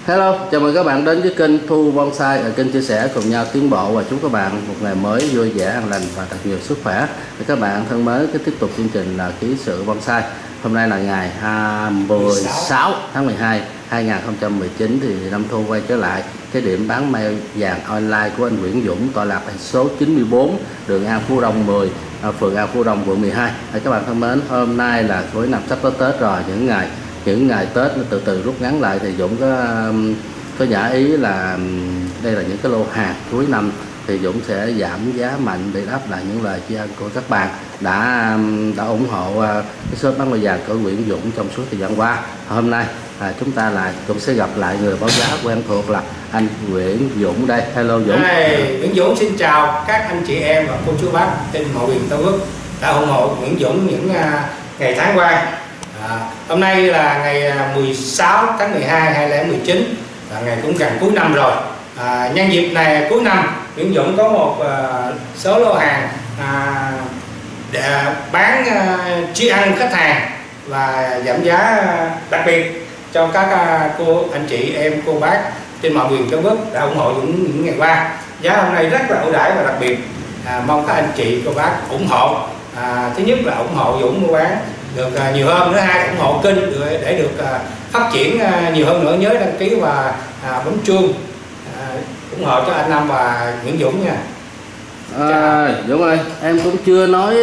Hello, chào mừng các bạn đến với kênh Thu Bonsai, ở kênh chia sẻ cùng nhau tiến bộ và chúc các bạn một ngày mới vui vẻ, an lành và thật nhiều sức khỏe. Thì các bạn thân mến, tiếp tục chương trình là ký sự bonsai. Hôm nay là ngày 16 tháng 12 2019 thì Nam Thu quay trở lại cái điểm bán mai vàng online của anh Nguyễn Dũng, tọa lạc tại số 94 đường An Phú Đông 10, phường An Phú Đông, quận 12. Các bạn thân mến, hôm nay là cuối năm sắp tới Tết rồi, những ngày Tết nó từ từ rút ngắn lại thì Dũng có nhã ý là đây là những cái lô hàng cuối năm thì Dũng sẽ giảm giá mạnh để đáp lại những lời tri ân của các bạn đã ủng hộ cái shop bán mai vàng của Nguyễn Dũng trong suốt thời gian qua. Hôm nay chúng ta cũng sẽ gặp lại người báo giá quen thuộc là anh Nguyễn Dũng đây. Hello Dũng. Nguyễn Dũng xin chào các anh chị em và cô chú bác trên mọi miền Tổ quốc đã ủng hộ Nguyễn Dũng những ngày tháng qua. Hôm nay là ngày 16 tháng 12 2019, là ngày cũng gần cuối năm rồi. Nhân dịp này cuối năm, Nguyễn Dũng có một số lô hàng để bán tri ân khách hàng và giảm giá đặc biệt cho các cô anh chị em cô bác trên mọi miền Tổ quốc đã ủng hộ Dũng những ngày qua. Giá hôm nay rất là ưu đãi và đặc biệt, mong các anh chị cô bác ủng hộ. Thứ nhất là ủng hộ Dũng mua bán được nhiều hơn, thứ hai ủng hộ kênh để được phát triển nhiều hơn nữa. Nhớ đăng ký và bấm chuông ủng hộ cho anh Năm và Nguyễn Dũng nha. Dũng ơi, em cũng chưa nói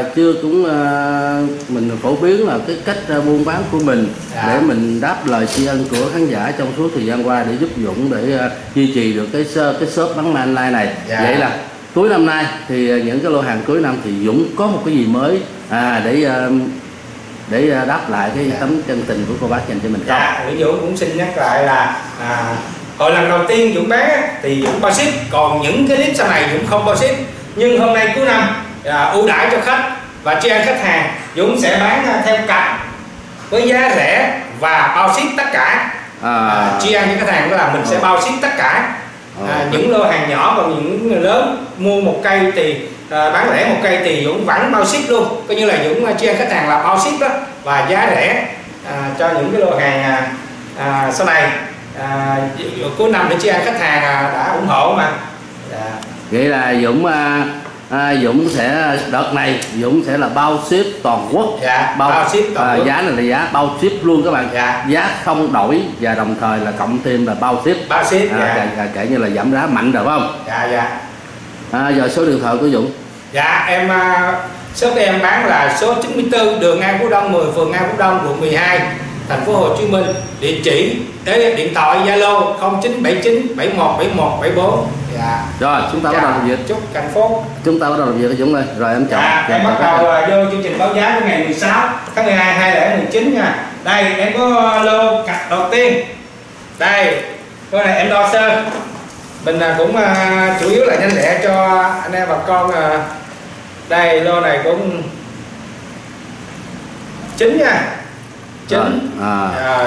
mình phổ biến là cái cách buôn bán của mình để mình đáp lời tri ân của khán giả trong suốt thời gian qua để giúp Dũng để duy trì được cái shop bán mai online này. Vậy là cuối năm nay thì những cái lô hàng cuối năm thì Dũng có một cái gì mới để đáp lại cái tấm chân tình của cô bác dành cho mình không? Nguyễn Dũng cũng xin nhắc lại là hồi lần đầu tiên Dũng bán thì Dũng bao ship, còn những cái clip sau này Dũng không bao ship. Nhưng hôm nay cuối năm ưu đãi cho khách và tri ân khách hàng, Dũng sẽ bán theo cặp với giá rẻ và bao ship tất cả. Tri ân cho khách hàng đó là mình sẽ bao ship tất cả. Những lô hàng nhỏ và những người lớn mua một cây thì bán lẻ một cây thì Dũng vẫn bao ship luôn, coi như là Dũng tri ân khách hàng là bao ship đó, và giá rẻ cho những cái lô hàng sau này cuối năm để tri ân khách hàng đã ủng hộ mà. Vậy là Dũng sẽ đợt này Dũng sẽ là bao ship toàn quốc. Bao ship toàn quốc. Giá này là giá bao ship luôn các bạn. Giá không đổi và đồng thời là cộng thêm là bao ship. Kể như là giảm giá mạnh được không? Giờ số điện thoại của Dũng. Em shop của em bán là số 94 đường An Phú Đông 10, phường An Phú Đông, quận 12, thành phố Hồ Chí Minh. Địa chỉ điện thoại Zalo 0979 71 71 74. Rồi chúng ta bắt đầu làm việc. Chúc hạnh phúc. Chúng ta bắt đầu làm việc với Dũng ơi. Rồi em chọn. Em bắt đầu vô chương trình báo giá của ngày 16 tháng 12 2019 nha. Đây em có lô cặp đầu tiên. Đây lô này em đo sơ. Mình cũng chủ yếu là nhanh lẹ cho anh em bà con. Đây lô này cũng 9 nha. 9. Rồi.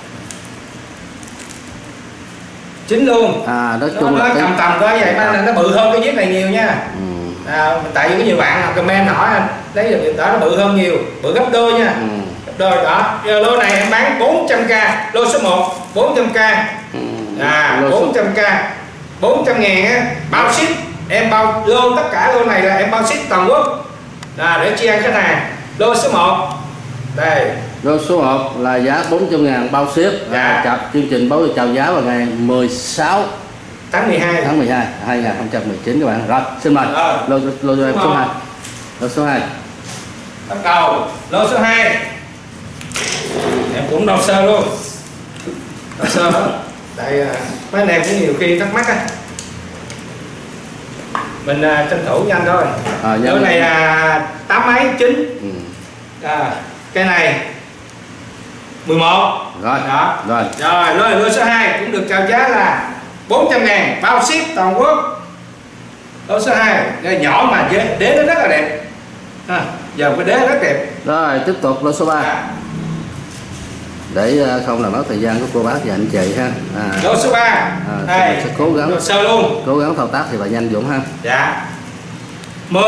9 luôn. Nói chung nó tầm có vậy mà nó bự hơn cái viết này nhiều nha. Tại vì có nhiều bạn comment hỏi anh lấy được đó, nó bự hơn nhiều, bự gấp đôi nha. Gấp đôi đó. Lô này em bán 400k, lô số 1 400k. 400k 400.000 á, bao ship. Em bao lô tất cả lô này là em bao ship toàn quốc để tri ân khách hàng. Lô số 1 đây. Lô số 1 là giá 400.000 bao ship. Chương trình báo chào giá vào ngày 16 tháng 12 2019 các bạn. Rồi, xin mời. Lô em số 2. Lô số 2. Bắt đầu lô số 2. Em cũng đo sơ luôn. Đo sơ đó. Tại mấy anh em cũng nhiều khi thắc mắc á. Mình tranh thủ nhanh thôi. Lô này là 8 mấy 9. Cái này 11. Rồi. Lô số 2 cũng được chào giá là 400.000 bao ship toàn quốc. Lô số 2 nhỏ mà đế nó rất là đẹp. Giờ cái đế rất đẹp. Rồi tiếp tục lô số 3. Để không làm mất thời gian của cô bác và anh chị ha. Lô số 3. Đây sẽ cố gắng sơ luôn. Cố gắng thao tác thì là nhanh Dũng ha. 10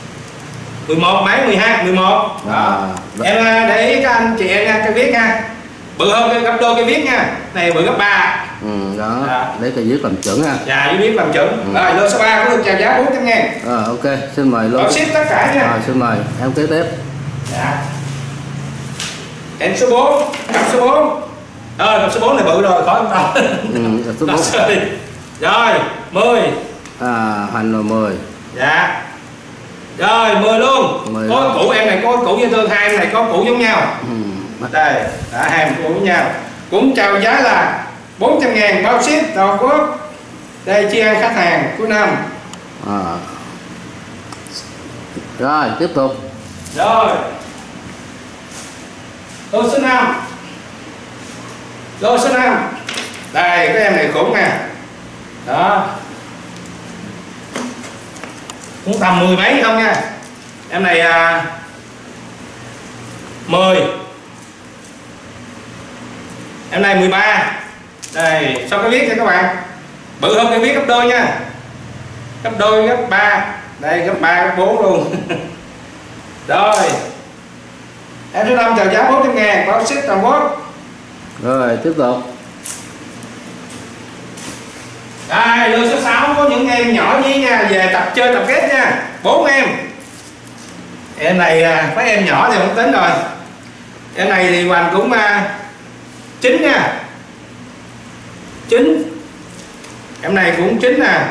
11 mấy 12 11 đó. Em để ý các anh chị em cho biết nha, bự hơn cái gấp đôi cái viết nha, này bự gấp 3. Đó, Dạ. lấy cây viết làm chuẩn ha. Dạ, với viết làm chuẩn. Rồi lô số 3 có được chào giá 400.000. Ok, xin mời lô. Bảo ship tất cả nha. Xin mời em kế tiếp. Dạ. Em số 4, cặp số 4. Cặp số 4 này bự rồi, khỏi không đâu. Cặp số 4. Rồi, 10. Hành là 10. Dạ. Rồi, 10 luôn. 10 có củ em này có củ như tương, hai em này có củ giống nhau. Đây, đã hai em củ giống nhau. Cũng chào giá là 400.000 bao ship toàn quốc. Đây chi ăn khách hàng cuối năm. Rồi, tiếp tục. Rồi. Lô số 5. Lô số 5. Đây, cái em này khủng nè. Đó. Cũng tầm 10 mấy không nha. Em này 10. Em này 13. Đây, so cái viết cho các bạn. Bự hơn cái viết gấp đôi nha. Gấp đôi, gấp 3. Đây, gấp 3, gấp 4 luôn. Rồi. Em số 5 chào giá 400.000 bao ship toàn quốc. Rồi, tiếp tục. Đây, lô số 6 có những em nhỏ với nha, về tập chơi tập kết nha. 4 em. Em này mấy em nhỏ thì không tính rồi. Em này thì hoành cũng 9 nha. 9. Em này cũng 9 nè.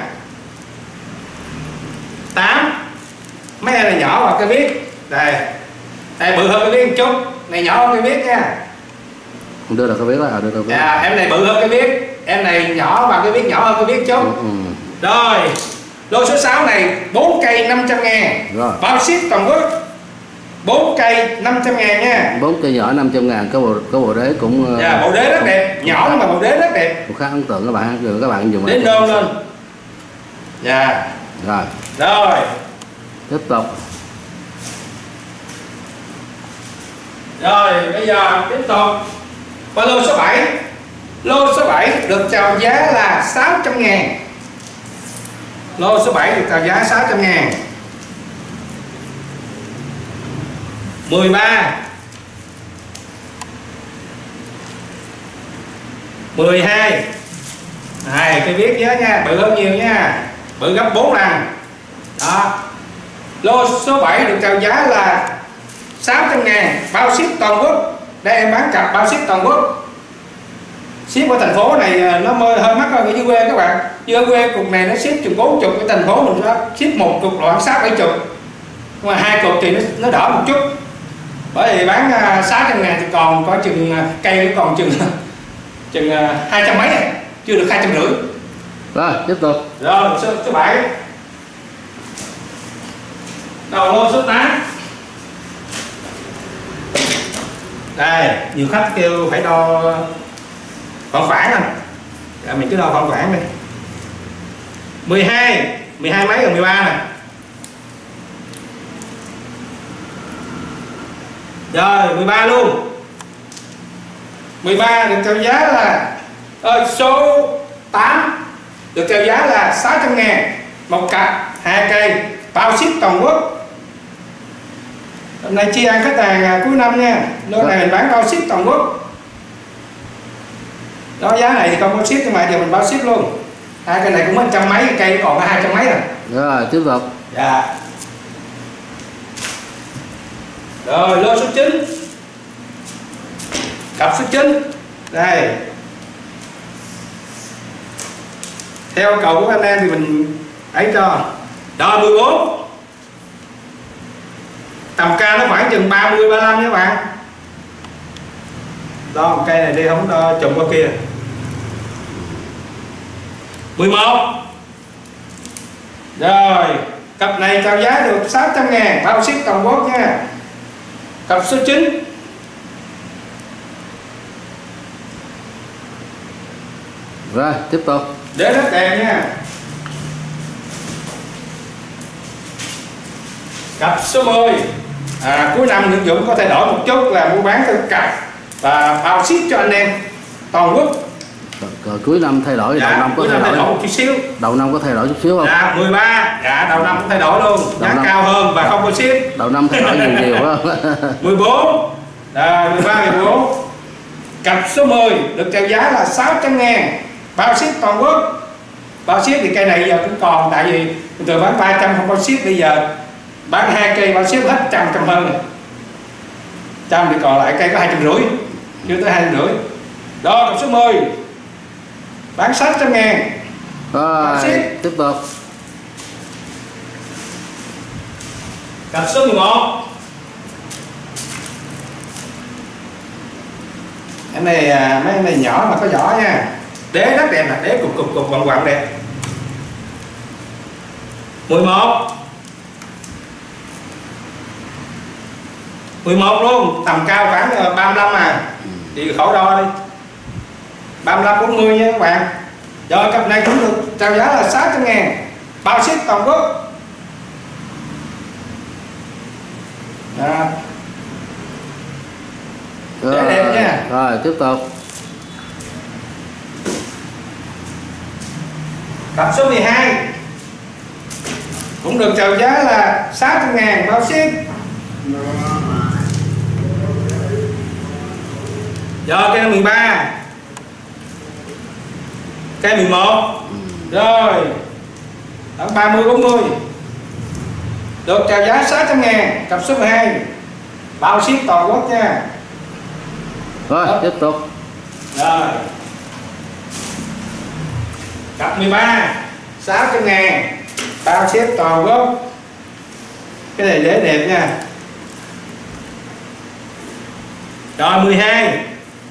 8. Mấy em này nhỏ vào cái viết. Đây. Đây bự hơn cái viết một chút. Này nhỏ hơn cái viết nha. Đưa được cái viết đó, đưa được cái viết. Em này bự hơn cái viết. Em này nhỏ và cái viết nhỏ hơn cái viết chút. Rồi. Lô số 6 này 4 cây 500.000. Rồi. Bao ship toàn quốc. 4 cây 500.000 nha. 4 cây nhỏ 500.000, có bộ đế cũng Dạ, bộ đế rất đẹp, nhỏ nhưng mà bộ đế rất đẹp. cũng khá ấn tượng các bạn, các bạn dùng Đến đơn lên. Dạ. Rồi. Rồi. Tiếp tục. Rồi, bây giờ tiếp tục qua lô số 7. Lô số 7 được chào giá là 600.000. Lô số 7 được chào giá 600.000. 13. 12. Này, cái viết nhớ nha, bự hơn nhiều nha. Bự gấp 4 lần. Đó. Lô số 7 được chào giá là 600.000 bao ship toàn quốc. Đây em bán cặp bao ship toàn quốc. Ship ở thành phố này nó hơi mắc hơn ở dưới quê các bạn. Chứ ở quê cục này nó ship chừng 40, cái thành phố mình nó ship một cục loại 6-70. Nhưng mà 2 cục thì nó đỡ một chút. Bởi vì bán 600.000 thì còn có chừng cây nó còn chừng 200 mấy này, chưa được 250. Rồi, tiếp tục. Rồi, số 7. Đầu lô số 8. Đây, nhiều khách kêu phải đo khoảng khoảng nè. Mình cứ đo khoảng khoảng đi. 12 mấy rồi 13 nè. Rồi, 13 luôn. 13 được chào giá là số 8 được chào giá là 600.000 một cặp 2 cây bao ship toàn quốc. Hôm nay chi ăn khách hàng cuối năm nha. Lô này mình bán bao ship toàn quốc. Đó, giá này thì không có ship nhưng mà giờ mình bao ship luôn. Hai cây này cũng 100 mấy, cây còn có 200 mấy rồi. Rồi, tiếp tục. Dạ. Rồi, lô số 9. Cặp số 9. Đây. Theo cầu của anh em thì mình ấy cho. Rồi 14. Tầm ca nó khoảng chừng 30-35 nha các bạn. Đo một cây này đi, không đo trùng qua kia. 11. Rồi, cặp này chào giá được 600.000 bao ship toàn quốc nha. Cặp số 9. Rồi, tiếp tục. Đế rất đẹp nha. Cặp số 10. Cuối năm Nguyễn Dũng có thay đổi một chút là mua bán theo cặp và bao ship cho anh em toàn quốc. Rồi, cuối năm thay đổi, Dạ, đầu năm có thay đổi một chút xíu. Đầu năm có thay đổi chút xíu không? Dạ, 13. Dạ, đầu năm cũng thay đổi luôn. Giá cao hơn và không có ship. Đầu năm thay đổi nhiều quá. 14. Rồi, 13, 14. Cặp số 10 được chào giá là 600.000, bao ship toàn quốc. Bao ship thì cây này giờ cũng còn, tại vì từ bán 300 không bao ship, bây giờ bán 2 cây bao ship hết trăm hơn rồi. Trăm thì còn lại cây có 250, chưa tới 250. Đó, cặp số 10 bán 600.000. Rồi tiếp tục. Cặp số 11. Cái này mấy cái này nhỏ mà có vỏ nha. Đế rất đẹp nè, đế cục quằn quằn đẹp. 11. 11 luôn, tầm cao khoảng 35 à. Thì khẩu đo đi. 35 40 nha các bạn. Rồi cặp này cũng được chào giá là 600.000, bao ship toàn quốc. Rồi, đẹp nha. Rồi tiếp tục. Cặp số 12 cũng được chào giá là 600.000, bao ship. Rồi cây 13, cây 11. Rồi khoảng 30 40 được chào giá 600.000, cặp số 12, bao ship toàn quốc nha. Rồi tiếp tục. Rồi cặp 13 600.000, bao ship toàn quốc. Cái này đế đẹp nha. Rồi 12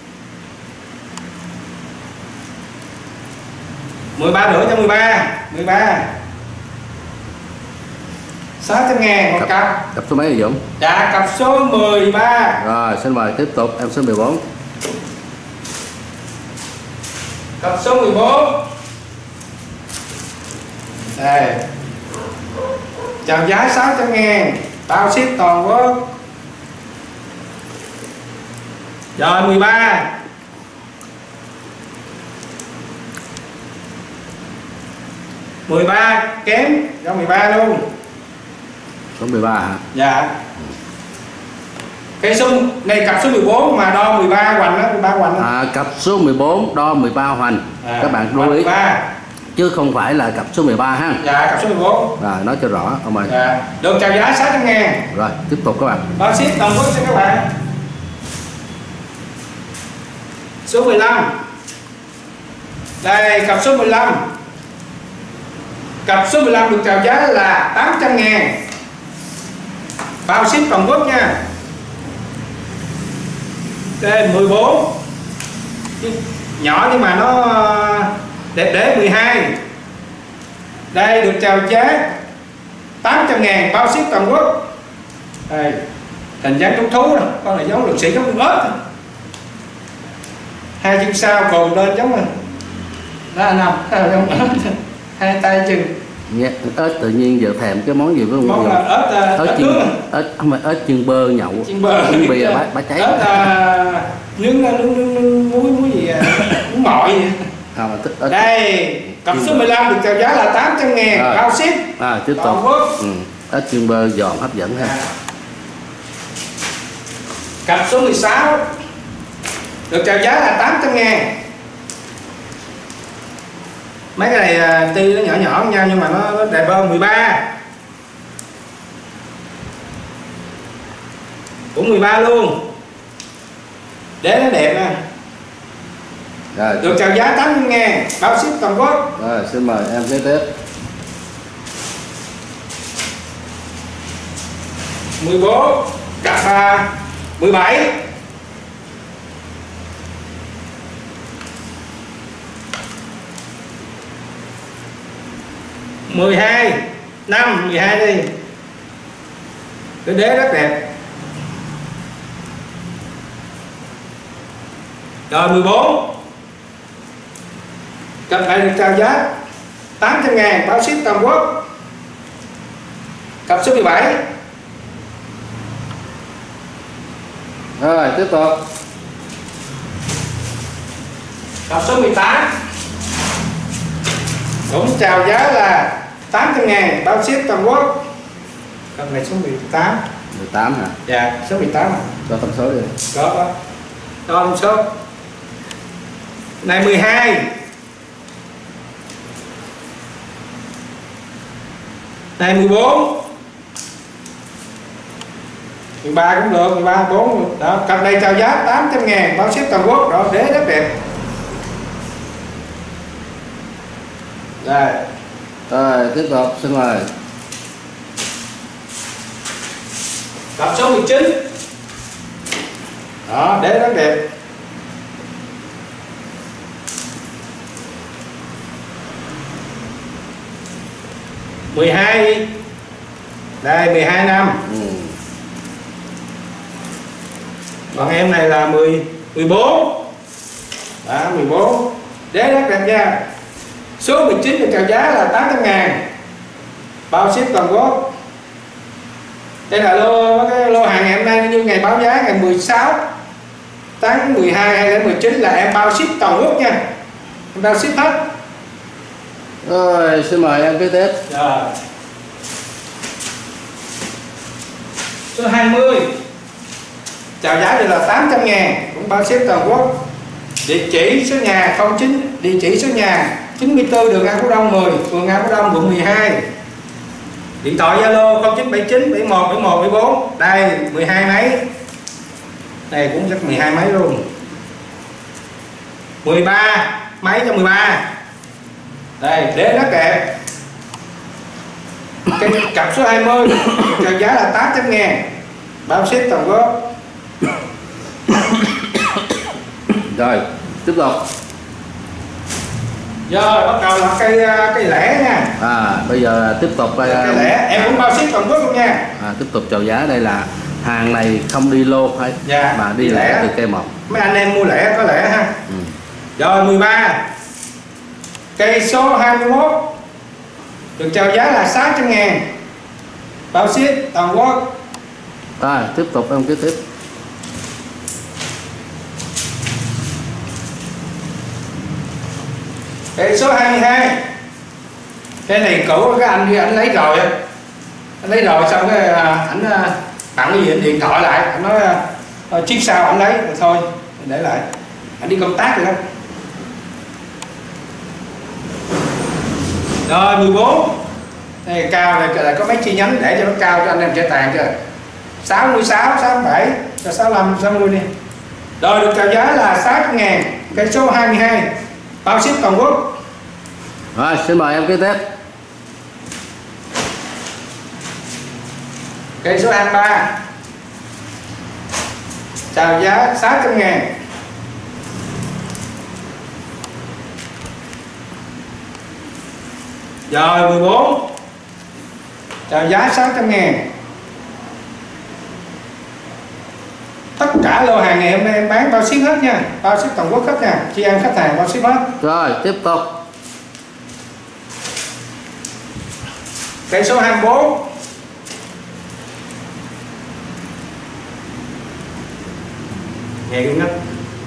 13 nữa cho 13 600.000 một cặp. Cặp số mấy rồi Dũng? Dạ cặp số 13. Rồi xin mời tiếp tục em số 14. Cặp số 14 đây, chào giá 600.000, bao ship toàn quốc. Rồi 13 13 kém cho 13 luôn. Số 13 hả? Dạ. Cái số này cặp số 14 mà đo 13 hoành đó, 13 hoành đó. Cặp số 14 đo 13 hoành. Các bạn lưu ý. 13. Chứ không phải là cặp số 13 ha. Dạ cặp số 14. Rồi nói cho rõ ông ơi. Dạ. Được chào giá 600.000. Rồi tiếp tục các bạn. Bao ship toàn quốc cho các bạn. Số 15. Đây cặp số 15. Cặp số 15 được chào giá là 800.000, bao ship toàn quốc nha. Đây 14 nhỏ nhưng mà nó đẹp đế 12. Đây được chào giá 800.000, bao ship toàn quốc. Đây hình dáng giống thú này, con này giống lực sĩ giống con ếch. Hai chân sau cồn lên giống này. Đó nào, giống ếch. Hai tay chừng. Dạ, ếch tự nhiên giờ thèm cái món gì với món là ếch nướng. Ếch không phải ếch chiên bơ nhậu. Chiên bơ. Bia bá cháy. Ếch nướng muối gì muối mọi gì. Đây, cặp số 15 được chào giá là 800.000, bao ship. Tiếp tục. Ếch chiên bơ giòn hấp dẫn ha. Cặp số 16 được chào giá là 800.000. Mấy cái này tuy nó nhỏ nhỏ với nhau nhưng mà nó đẹp hơn. 13 cũng 13 luôn, đế nó đẹp nè. Rồi, được chào giá 800.000, bao ship toàn quốc. Rồi xin mời em kế tiếp. 14 cặp 17. 12 5 12 đi. Cái đế rất đẹp. Rồi 14 cặp này được chào giá 800.000, bao ship toàn quốc. Cặp số 17. Rồi tiếp tục. Cặp số 18 cũng chào giá là 800.000, bao ship toàn quốc. Cặp này số 18. 18 hả? Dạ số 18 à. Cho thông số đi. Có thông số. Này 12. Này 14. 13 cũng được, 13, 4 đó. Cặp này chào giá 800.000, bao ship toàn quốc. Đó, đế rất đẹp. Rồi tiếp tục xin mời. Cặp số 19. Đó, đế rất đẹp. Mười hai. Đây 12 năm. Còn em này là 14. Đó, 14. Đế rất đẹp nha. Số 19 được chào giá là 800.000, bao ship toàn quốc. Đây là lô hàng ngày hôm nay, như ngày báo giá ngày 16 tháng 12 2019 là em bao ship toàn quốc nha, em bao ship hết. Rồi xin mời em kế tiếp. Rồi. Số 20 chào giá được là 800.000, cũng bao ship toàn quốc. Địa chỉ số nhà 09, địa chỉ số nhà 94 đường An Phú Đông 10, phường An Phú Đông, quận 12. Điện thoại Zalo 0979 71 71 74. Đây 12 máy. Đây cũng chắc 12 máy luôn. 13 máy cho 13. Đây đế rất đẹp. Cái cặp số 20 chào giá là 800.000, bao ship toàn quốc. Rồi tiếp tục. Rồi bắt đầu là cây lẻ nha. Bây giờ tiếp tục cây lẻ em cũng bao ship toàn quốc luôn nha. Tiếp tục chào giá. Đây là hàng này không đi lô hay mà đi lẻ từ cây một. Mấy anh em mua lẻ có lẻ ha. Rồi 13. Cây số 21 được chào giá là 600.000, bao ship toàn quốc. Rồi tiếp tục em kế tiếp. Cây số 22. Cái này cũ cái anh anh lấy rồi, anh lấy rồi xong cái ảnh tặng cái gì anh điện thoại lại, anh nói chiếc sau anh lấy rồi thôi để lại, anh đi công tác rồi đó. Rồi 14. Đây cao này là có mấy chi nhánh để cho nó cao cho anh em chơi tàn chưa. 66, 67 cho 65, 60 đi. Rồi được chào giá là 600.000, cây số 22, bao ship toàn quốc. Rồi xin mời em kế tiếp. Cây số 23 chào giá 600.000. Rồi 14 chào giá 600.000. Tất cả lô hàng này hôm nay em bán bao ship hết nha, bao ship toàn quốc hết nha, chị em khách hàng bao ship hết. Rồi tiếp tục. Cây số 24 nghe cái nắp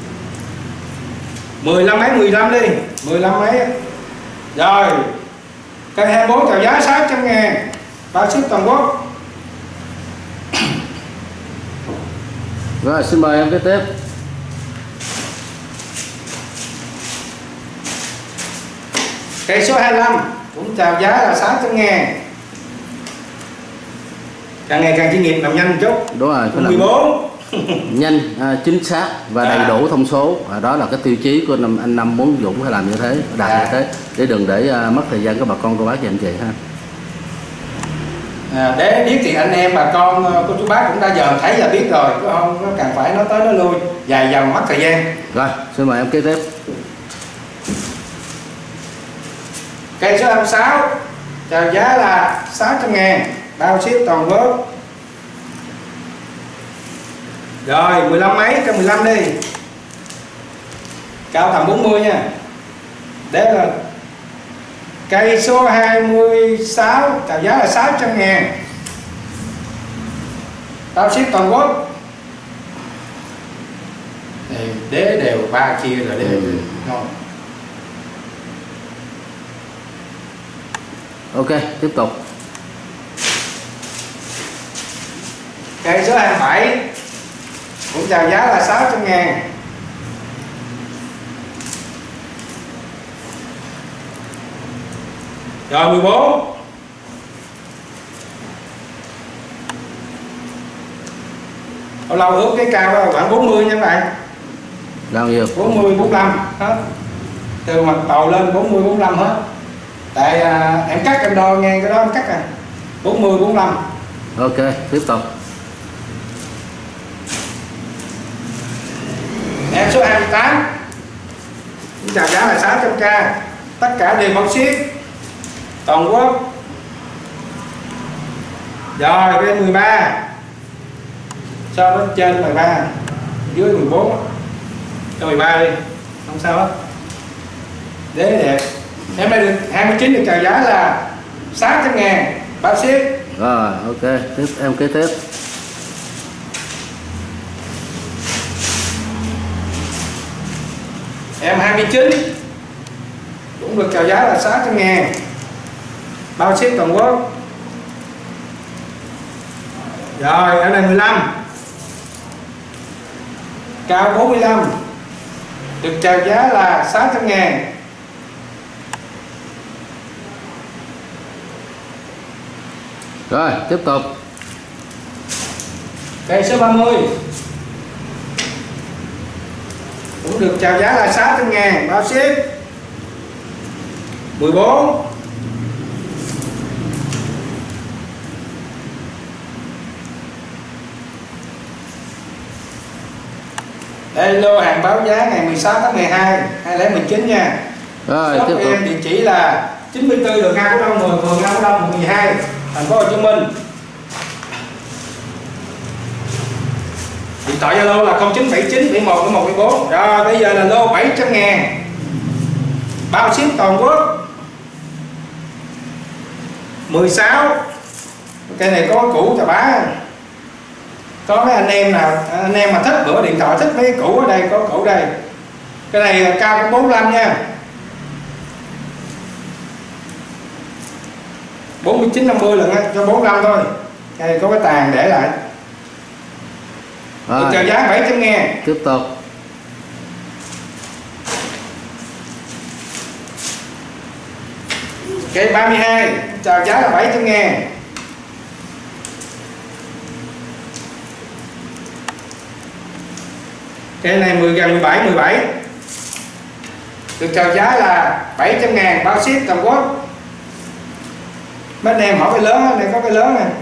15 mấy 15 đi, 15 mấy. Rồi cây 24 chào giá 600.000, bao ship toàn quốc. Rồi xin mời em kế tiếp. Cây số 25 cũng chào giá là 600.000, càng ngày càng chuyên nghiệp, làm nhanh một chút. Đúng rồi, phải 14 nhanh, chính xác và đầy đủ thông số. Đó là cái tiêu chí của anh Năm muốn Dũng phải làm như thế, đạt như thế, để đừng để mất thời gian của bà con cô bác và anh chị ha. Để biết thì anh em bà con cô chú bác cũng đã giờ thấy là biết rồi, chứ không có cần phải nói tới nói lui dài dòng mất thời gian. Rồi xin mời em kế tiếp. Cây số 26 chào giá là 600.000, bao ship toàn quốc. Rồi 15 mấy cho 15 đi, cao tầm 40 nha. Đấy là cây số 26 chào giá là 600.000, bao ship toàn quốc. Đế đều ba chia rồi đế ngon. Ok tiếp tục. Cây số 27 cũng chào giá là 600.000, Rồi 14. Bao lâu ướp cái cao khoảng 40 nha các bạn. Bao nhiêu? 40 45 hết. Từ mặt đầu lên 40 45 hết. Tại em cắt em đo ngang cái đó em cắt 40 45. Ok, tiếp tục. Em số 28. Chào giá là 600k. Tất cả đều bao ship toàn quốc. Rồi cái 13. Sau đó trên 13, dưới 14. Cho 13 đi, không sao hết. Đế đẹp. Em đây được 29 được chào giá là 600.000 bao ship. Rồi, ok, tiếp em kế tiếp. Em 29 cũng được chào giá là 600.000 bao ship toàn quốc. Rồi em này 15 cao 45 được chào giá là 600.000. Rồi, tiếp tục. Cây số 30 cũng được chào giá là 600.000 bao ship. 14. Đây lô hàng báo giá ngày 16 tháng 12 2019 nha. Rồi, Shop tiếp tục. em địa chỉ là 94 đường Nga Cổ Đông 10, phường Nga Cổ Đông, quận 12, thành phố Hồ Chí Minh. Điện thoại Zalo là 0979 71 1114. Rồi bây giờ là lô 700.000 bao ship toàn quốc. 16. Cái này có cũ chà bá. Có mấy anh em nào, anh em mà thích bữa điện thoại thích mấy cũ ở đây, có cũ đây. Cái này cao cũng 45 nha. 49 50 lần á, cho 45 thôi. Đây có cái tàn để lại. Được chào giá 700.000. Tiếp tục. Cây 32 chào giá là 700.000. Cây này gần 17 được chào giá là 700.000 bao ship toàn quốc. Mấy anh em hỏi cái lớn á, đây có cái lớn nè.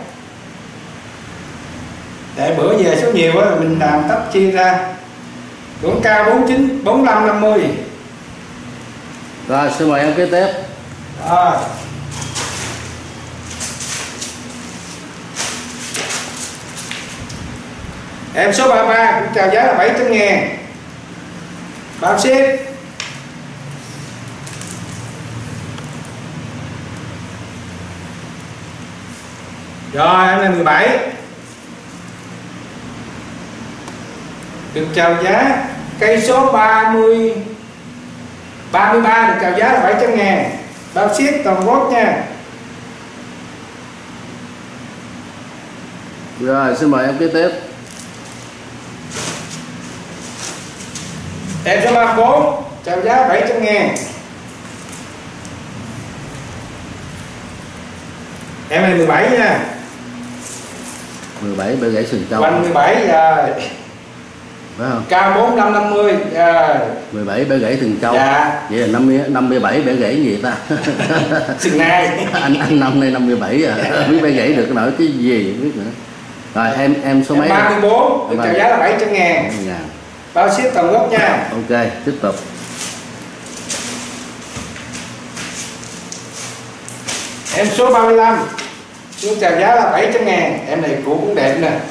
Để bữa về số nhiều á mình làm tách chia ra. Cũng cao 49 45 50. Rồi, xin mời em kế tiếp. Rồi. Em số 33 cũng chào giá là 700.000 bao ship. Rồi em này 17 được chào giá. Cây số 33 được chào giá là 700.000 bao ship toàn quốc nha. Rồi, xin mời em kế tiếp. Em số 34 chào giá 700.000. Em này 17 nha. 17 bể gãy sừng trâu. Quanh 17 rồi. Phải không? Cao 45 50 rồi. 17 bể gãy sừng trâu. Dạ. Vậy là 57 bể gãy gì ta? Sừng nai. anh năm nay 57 à. Biết bể gãy được nổi cái gì biết nữa. Rồi em số mấy? 34 được chào giá là 700.000 bao ship toàn quốc nha. Ok, tiếp tục. Em số 35 được chào giá là 700.000. Em này cũ cũng đẹp nè.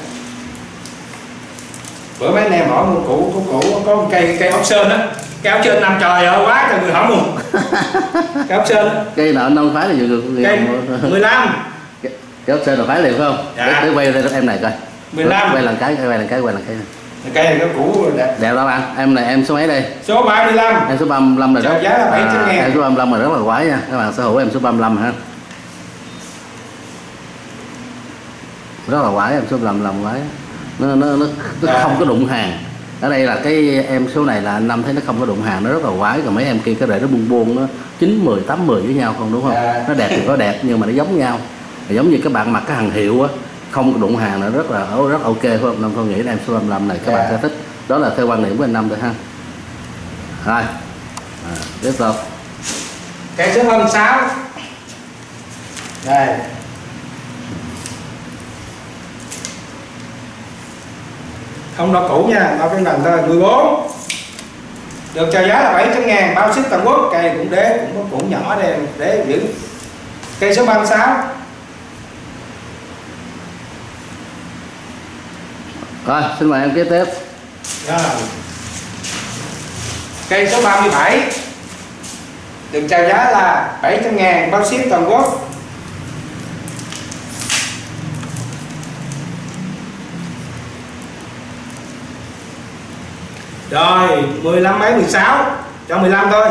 Bữa mấy anh em hỏi mua cũ có một cây ốc sên á, cái ốc sên nằm trời ơi quá trời người hỏi mua. Cái ốc sên Cây nào anh nông phái là nhiều người cây 15. Cái ốc sên là phái liền phải không? Dạ. Để quay lên em này coi. 15. Quay lần cái. Cây này nó cũ rồi đẹp. Đẹp đâu bạn? Em này em số mấy đây? Số 35. Em số 35 rồi đó. Chào giá là 700.000. Em số 35 là rất là quái nha. Các bạn sở hữu em số 35 ha. Rất là quái, em số 35 quái. Nó Dạ. không có đụng hàng. Ở đây là cái em số này là anh Năm thấy nó không có đụng hàng, nó rất là quái, còn mấy em kia cái rễ nó buông buông, nó 9, 10, 8, 10 với nhau không, đúng không? Nó đẹp thì có đẹp nhưng mà nó giống nhau, giống như các bạn mặc cái hàng hiệu á, không đụng hàng nó rất ok, phải không? Năm tôi nghĩ em số 55 này các bạn sẽ thích. Đó là theo quan điểm của anh Năm thôi ha. Rồi tiếp tục Cây số 56 đây, không đo cũ nha, đo cái nền thôi. 14 được chào giá là 700.000, bao ship toàn quốc. Cây cũng đế, cũng có cũ nhỏ đây, đế giữ. Cây số 36 rồi, xin mời em kế tiếp. rồi. Cây số 37 được chào giá là 700.000, bao ship toàn quốc. Rồi 15 mấy 16 cho 15 thôi.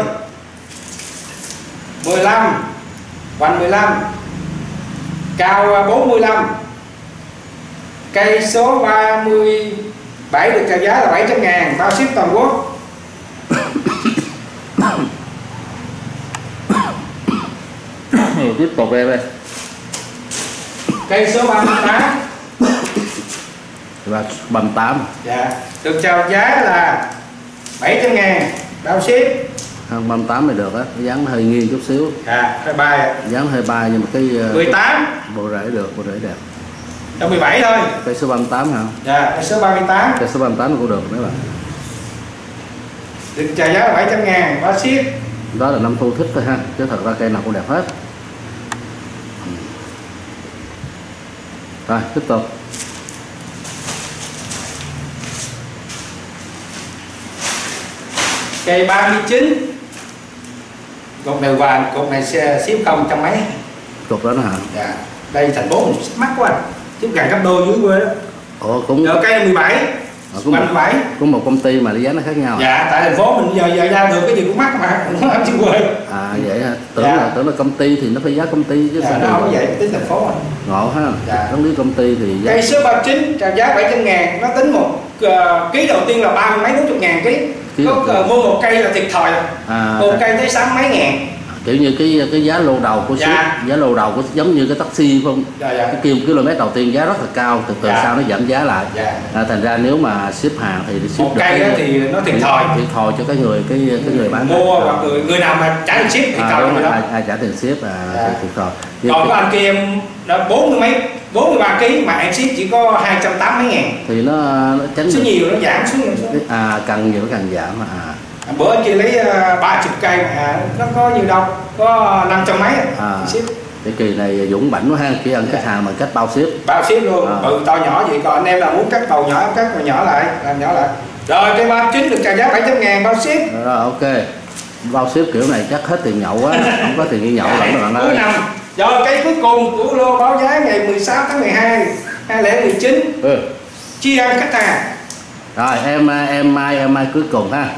15 hoành 15 cao 45. Cây số 37 được chào giá là 700.000, bao ship toàn quốc. Tiếp tục em ơi. Cây số 38 Và 38 dạ, được chào giá là 700.000, bao ship. hơn 38 này được á, dáng hơi nghiêng chút xíu. Dạ, 23 Dáng hơi bay nhưng mà cái 18 bộ rễ được, bộ rễ đẹp. cho 17 thôi. Cây số 38 hả? Dạ, cây số 38 Cây số 38 cũng được mấy bạn. được chào giá là 700.000, bao ship. Đó là Năm Thu thích thôi ha, chứ thật ra cây nào cũng đẹp hết. Rồi tiếp tục. Cây 39 cột này vàng, cột này ship không trăm mấy. Cục đó nó hả? Dạ, đây thành phố mình mắc quá, chứ gần gấp đôi dưới quê đó. Ồ cũng Rồi cây 17 cũng 17 cũng một công ty mà giá nó khác nhau. dạ, tại thành phố mình giờ ra được cái gì cũng mắc mà nó ở trên quê. À vậy hả? Tưởng dạ. là công ty thì nó phải giá công ty chứ Dạ, sao nó được. không có vậy, tính thành phố. Ngộ ha. Dạ. Đóng lý công ty thì giá. Cây số 39 chào giá 700.000, nó tính một ký đầu tiên là 30 mấy 40.000 ký. Có mua một cây là thiệt thòi. Một cây tới 60 mấy ngàn. Kiểu như cái giá lô đầu của ship, giá lô đầu của giống như cái taxi không? Cái km đầu tiên giá rất là cao, từ sau nó giảm giá lại. Thành ra nếu mà ship hàng thì ship một được cây cái, thì nó thiệt thòi cho cái người bán mua, hoặc người nào mà trả tiền ship thì ai trả tiền ship thì thiệt thòi. Còn có anh kia em đã 43 kg mà em ship chỉ có 280 mấy ngàn thì nó tránh số nhiều, nó giảm xuống. Càng nhiều càng giảm bữa anh kia lấy 30 cây mà nó có nhiều đâu, có 500 mấy ship. Cái kỳ này Dũng bảnh quá ha, chỉ ăn khách hàng bằng cách bao ship Luôn, to nhỏ vậy. Còn anh em là muốn cắt đầu nhỏ, em cắt đầu nhỏ lại, làm nhỏ lại. Rồi cây 39 được chào giá 700.000, bao ship. Rồi ok, bao ship kiểu này chắc hết tiền nhậu quá, không có tiền đi nhậu lắm rồi bạn ơi. Cuối năm. Rồi cây cuối cùng của lô báo giá ngày 16 tháng 12 2019 chia ăn khách hàng. Rồi em mai cuối cùng ha.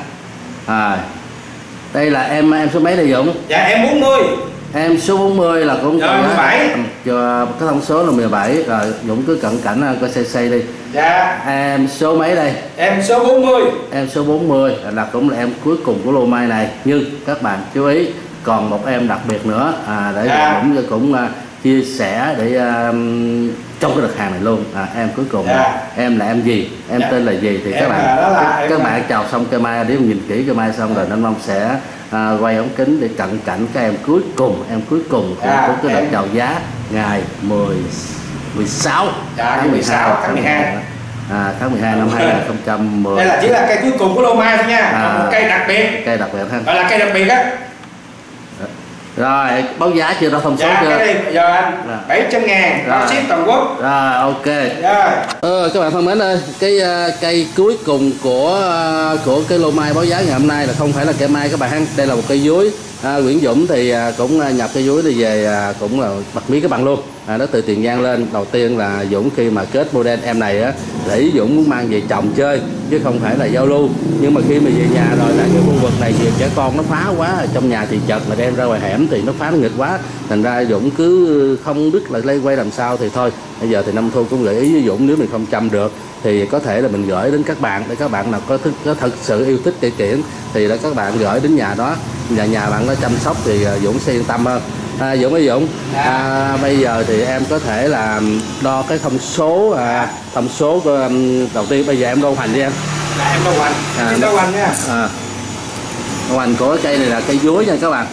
Đây là em số mấy đây Dũng? Dạ em 40. Em số 40 là cũng rồi 17. Cho cái thông số là 17. Rồi Dũng cứ cận cảnh coi xây đi. Dạ. Em số mấy đây? Em số 40. Em số 40 là cũng là em cuối cùng của lô mai này. Nhưng các bạn chú ý còn một em đặc biệt nữa để cũng chia sẻ để trong cái đợt hàng này luôn. Em cuối cùng em là em gì, em tên là gì thì các bạn chào xong cây mai, để nhìn kỹ cây mai xong rồi Năm Long sẽ quay ống kính để cận cảnh các em cuối cùng của cái đợt chào giá ngày 16 tháng 12 tháng 12 năm 2010. Đây là chỉ là cây cuối cùng của lô mai thôi nha. Một cây đặc biệt. Cây đặc biệt ha. Gọi là cây đặc biệt á. Rồi báo giá chưa, ra thông số chưa? Cái này giờ anh 700.000, bao ship toàn quốc. Rồi ok. Các bạn thân mến ơi, cái cây cuối cùng của cái lô mai báo giá ngày hôm nay là không phải là cây mai các bạn. Đây là một cây dúi. Nguyễn Dũng thì cũng nhập cây dúi đi về, cũng là bật mí các bạn luôn. Nó từ Tiền Giang lên. Đầu tiên là Dũng khi mà kết model em này để Dũng muốn mang về trồng chơi chứ không phải là giao lưu. Nhưng mà khi mà về nhà rồi là cái khu vực này vì trẻ con nó phá quá, trong nhà thì chật mà đem ra ngoài hẻm thì nó phá nó nghịch quá, thành ra Dũng cứ không biết là lây quay làm sao thì thôi. Bây giờ thì Năm Thu cũng gợi ý với Dũng, nếu mình không chăm được thì có thể là mình gửi đến các bạn, để các bạn nào có thật sự yêu thích cây kiển thì là các bạn gửi đến nhà đó, nhà bạn nó chăm sóc thì Dũng sẽ yên tâm hơn. Dũng ơi Dũng, bây giờ thì em có thể là đo cái thông số của, đầu tiên bây giờ em đo hoành đi em. Em đo hoành, đo hoành nha. Đo hoành của cây này là cây dúi nha các bạn.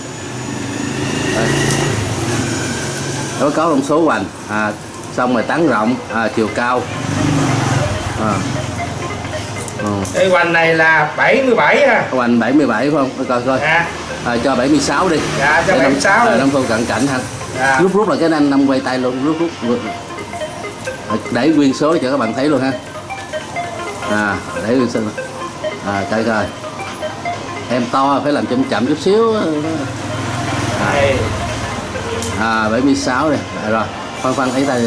Đó có thông số hoành, xong rồi tán rộng, chiều cao. Cây hoành này là 77 ha. Hoành 77 phải không? Coi. Cho 76 đi. Dạ, cho 76. Năm Thu cận cảnh ha. Dạ. Rút là cái anh Năm quay tay luôn, rút. Để nguyên số cho các bạn thấy luôn ha. Để nguyên số. Coi. Em to phải làm chậm chút xíu. 76 đi. Rồi, khoan ấy tay.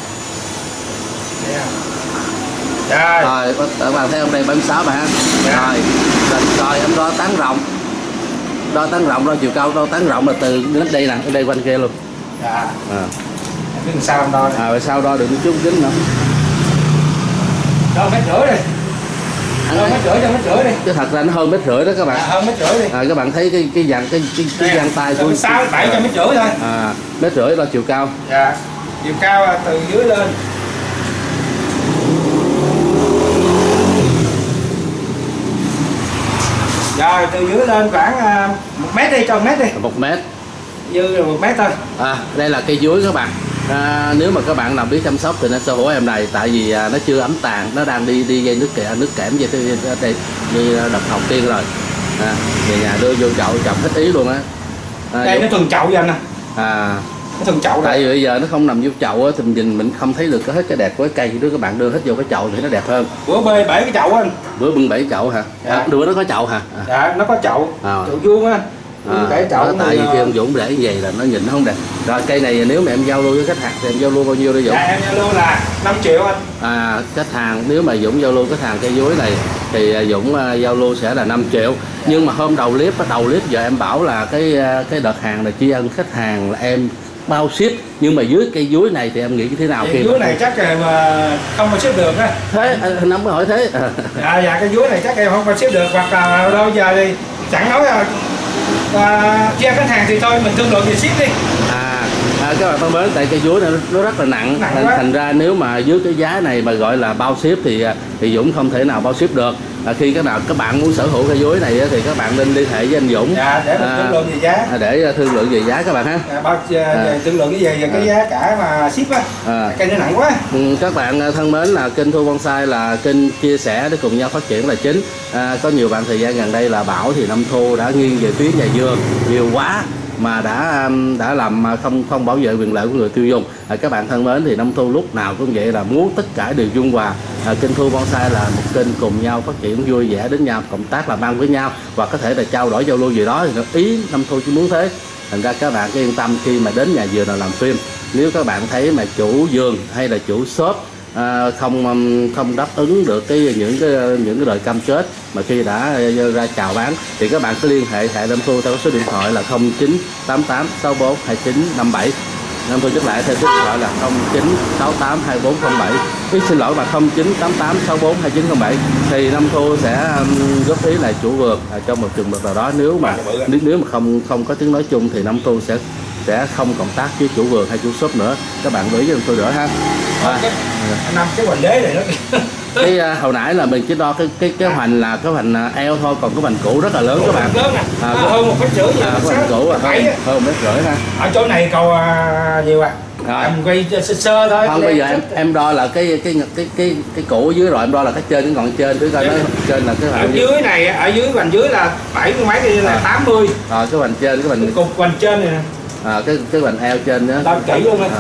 Rồi, các bạn thấy không, đây 76 bạn ha. Rồi em đo tán rộng. Đo chiều cao, đo tán rộng là từ đến đây nè, đây quanh kia luôn. Dạ. Biết sao em đo này. Sao đo được chút kính nữa. Đo 1,5 mét đi. Đo 1,5 mét đi. Chứ thật ra nó hơn 1,5 mét đó các bạn. Hơn 1,5 mét đi. Các bạn thấy cái dang tay của 6 700 mét rưỡi thôi. 1,5 mét đo chiều cao. Dạ. Chiều cao từ dưới lên. Rồi từ dưới lên khoảng 1 mét đi, cho 1 mét đi. 1 mét. Dư là 1 mét thôi. Đây là cây dúi các bạn. Nếu mà các bạn nào biết chăm sóc thì nên sở hữu em này, tại vì nó chưa ấm tàn, nó đang đi gây nước kẽm về đây, đi đập đầu tiên rồi. Về nhà đưa vô chậu trồng hết ý luôn á. Đây nó thuần chậu vậy anh nè. Nó thuần chậu. Tại vì bây giờ nó không nằm vô chậu á thì mình không thấy được hết cái đẹp của cái cây, nếu các bạn đưa hết vô cái chậu thì nó đẹp hơn. Bữa bê 7 cái chậu anh. Bữa bưng 7 chậu hả? Dạ. Bữa nó có chậu hả? Dạ, nó có chậu. Chậu vuông á. Tại vì khi ông Dũng để như vậy là nó nhìn nó không đẹp. Rồi cây này nếu mà em giao lưu với khách hàng thì em giao lưu bao nhiêu đây Dũng? Dạ em giao lưu là 5 triệu anh. Khách hàng nếu mà Dũng giao lưu khách hàng cây dúi này thì Dũng giao lưu sẽ là 5 triệu. Nhưng mà hôm đầu clip giờ em bảo là cái đợt hàng này tri ân khách hàng là em bao ship, nhưng mà dưới cây dúi này thì em nghĩ như thế nào? Cây dúi này chắc là mà không bao ship được á. Thế Năm mới hỏi thế. Dạ cây dúi này chắc em không bao ship được, hoặc là đâu giờ thì chẳng nói là chia khách hàng thì thôi mình thương lượng về ship đi. Các bạn thân mến, tại cây dúi này nó rất là nặng thành ra nếu mà dưới cái giá này mà gọi là bao ship thì Dũng không thể nào bao ship được. Khi các bạn muốn sở hữu cây dúi này thì các bạn nên liên hệ với anh Dũng. Dạ, để mình thương lượng về giá. Để thương lượng về giá các bạn ha. Thương lượng cái gì về cái giá cả mà ship á. Cây nó nặng quá. Các bạn thân mến, là kênh Thu Bonsai là kênh chia sẻ để cùng nhau phát triển là chính. Có nhiều bạn thời gian gần đây là bảo thì Năm Thu đã nghiêng về phía nhà vườn nhiều quá mà đã làm không bảo vệ quyền lợi của người tiêu dùng. Các bạn thân mến, thì Năm Thu lúc nào cũng vậy, là muốn tất cả đều dung hòa. Kênh Thu Bonsai là một kênh cùng nhau phát triển vui vẻ đến nhau, cộng tác làm ăn với nhau và có thể là trao đổi giao lưu gì đó, thì ý Năm Thu chỉ muốn thế. Thành ra các bạn cứ yên tâm khi mà đến nhà vườn nào làm phim, nếu các bạn thấy mà chủ vườn hay là chủ shop không đáp ứng được những cái lời cam kết mà khi đã ra chào bán thì các bạn cứ liên hệ Năm Thu theo số điện thoại là 0988 64 2957. Năm Thu nhắc lại theo số điện thoại là 0968 2407. Xin lỗi, mà 0988 64 2907 thì Năm Thu sẽ góp ý là chủ vườn trong một trường hợp nào đó, nếu mà không có tiếng nói chung thì Năm Thu sẽ không cộng tác với chủ vườn hay chủ shop nữa. Các bạn gửi cho Năm Thu nữa ha. Năm cái hoành đế này nó cái hồi nãy là mình chỉ đo cái hoành là cái hoành eo thôi, còn cái hoành cũ rất là lớn các bạn. Hơn 1,5 mét. Cái hoành cũ là hơn 1,5 mét ha. Ở chỗ này cầu nhiều em quay sơ thôi. Không, bây giờ em đo là cái cũ dưới rồi em đo là cái trên, cái ngọn trên thứ coi nó trên là cái hoành dưới này, ở dưới hoành dưới là 70 mấy thì là 80. Cái hoành trên, cái hoành cục hoành trên này nè. Cái hoành eo trên đó. Đo kỹ luôn á.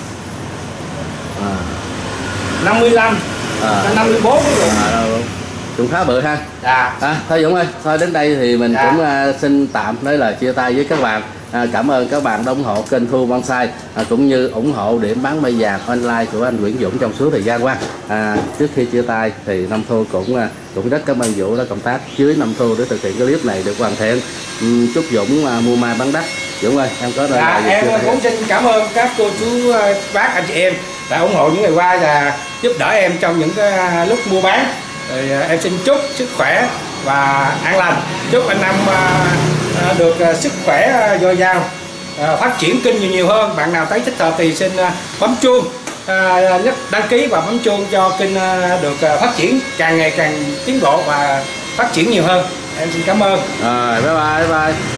55, 54 cái rồi. cũng khá bự ha. Thôi Dũng ơi, thôi đến đây thì mình cũng xin tạm nói lời chia tay với các bạn. Cảm ơn các bạn đã ủng hộ kênh Thu Bonsai, cũng như ủng hộ điểm bán mai vàng online của anh Nguyễn Dũng trong suốt thời gian qua. Trước khi chia tay thì Nam Thu cũng rất cảm ơn Dũng đã công tác dưới Nam Thu để thực hiện cái clip này được hoàn thiện. Chúc Dũng mua mai bán đắt. Dũng ơi, em có lời gì em cũng xin cảm ơn các cô chú bác anh chị em đã ủng hộ những ngày qua và giúp đỡ em trong những cái lúc mua bán. Rồi em xin chúc sức khỏe và an lành, chúc anh Năm được sức khỏe dồi dào, phát triển kênh nhiều hơn. Bạn nào thấy thích hợp thì xin bấm chuông, nhấn đăng ký và bấm chuông cho kênh được phát triển càng ngày càng tiến bộ và phát triển nhiều hơn. Em xin cảm ơn. Rồi, bye bye.